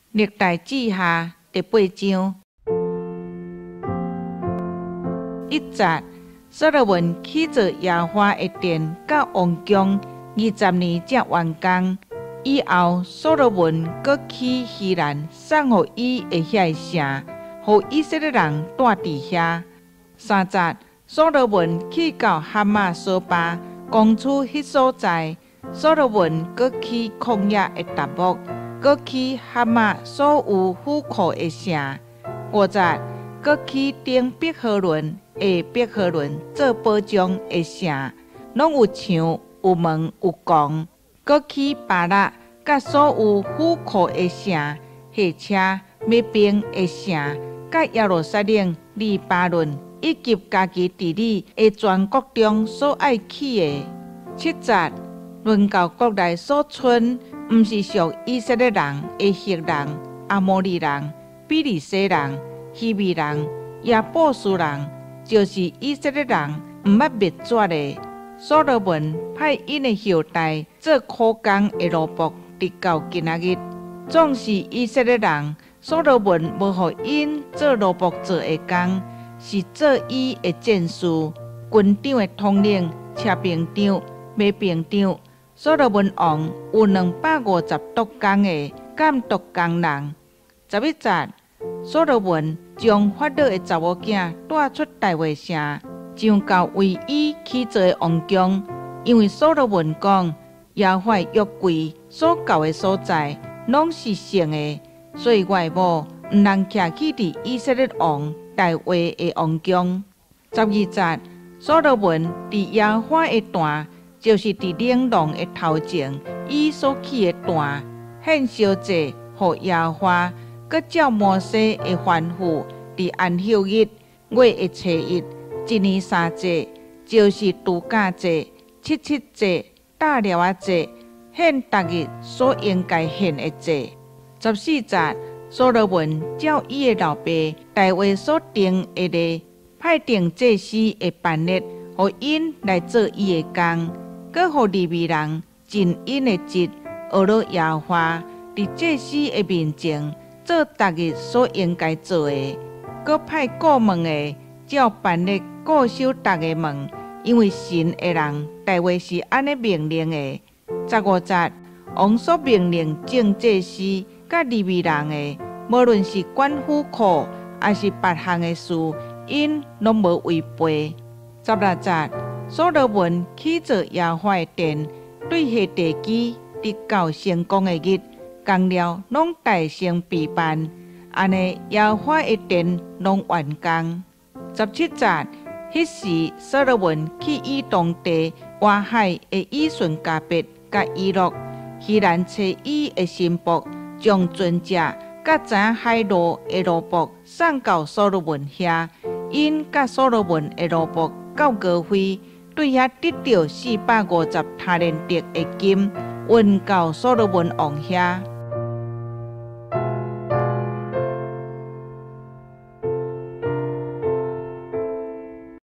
历代志下第8章。1節，所羅門起造耶和華的殿甲王宮20年才完工。以後，所羅門閣去希蘭送予伊的遐城，予以色列人住佇遐。3節，所羅門去到哈馬所巴，攻取迄所在。所羅門閣去曠野的達木，閣去哈馬所有府庫的城。5節，閣去頂伯和倫下伯和倫做保障的城，攏有牆、有門、有拱。閣去巴勒，甲所有府庫的城、下車、滅兵的城，甲耶路撒冷、黎巴嫩以及家己佇你的全國中所愛起的。7節，論到國內所存，毋是屬以色列人的赫人、阿摩利人、比利洗人、希未人、亞布斯人，就是以色列人毋捌滅絕的。所羅門派因的後代做苦工的奴僕，直到今仔日，總是以色列人。所羅門無予因做奴僕做的工，是做伊的戰士、軍長的統領、車兵長、馬兵長。所羅門王有250督工的監督工人。11節，所羅門將法老的查某囝帶出大衛城，上到為伊起造的王宮，因為所羅門講，耶和華約櫃所到的所在，攏是聖的，所以我的某毋能徛去佇以色列王大衛的王宮。12節，所羅門佇耶和華的壇，就是佇領廊的頭前，伊所起的壇，獻燒祭予耶和華，閣照摩西的吩咐，佇安息日、月的初一、1年3節，就是度假節、七節、大料仔節，獻逐日所應該獻的祭。14節，所羅門照伊的老爸大衛所定的例，派定祭司的班列，予因來做伊的工。閣予利未人盡因的職，學了耶和華佇祭司的面前做逐日所應該做的。閣派顧問的照班列固守逐個門，因為神的人大衛是安尼命令的。15節，王所命令眾祭司甲利未人的，無論是管府庫，還是別項的事，因攏無違背。16節，所羅門起造耶和華的殿，對下地基直到成功的日，工料攏大成備辦，安尼耶和華的殿攏完工。17節，迄時所羅門去以東地外海的以順加別甲以諾，希蘭找伊的新僕，將船隻甲知影海路的奴僕送到所羅門遐，因甲所羅門的奴僕到高飛，對遐得到450他連得的金，運到所羅門王遐。